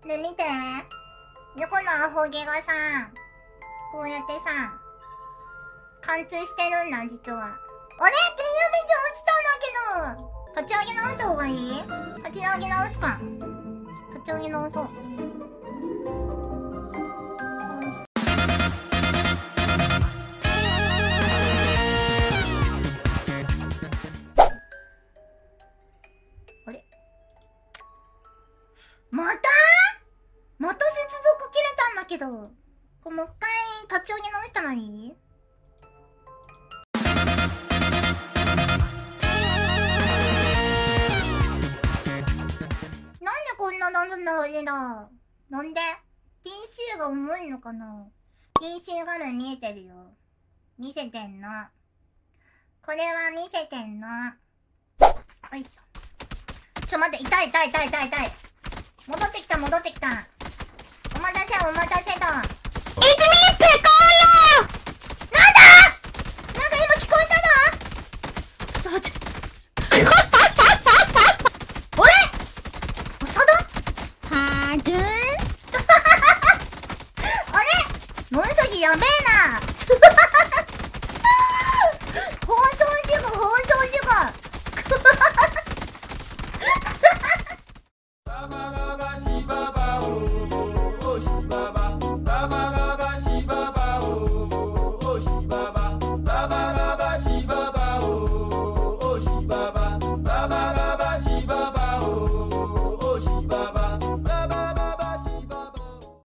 で、見て。猫のアホ毛がさ、こうやってさ、貫通してるんだ、実は。あれ？ピン指落ちたんだけど。立ち上げ直した方がいい？立ち上げ直すか。立ち上げ直そう。あれ？また接続切れたんだけど。これもう一回立ち上げ直したらいい？なんでこんななるんだろう、エラー。なんで？ PC が重いのかな？ PC 画面見えてるよ。見せてんの。これは見せてんの。よいしょ。待って、痛い。戻ってきた。お待たせだ。It's me!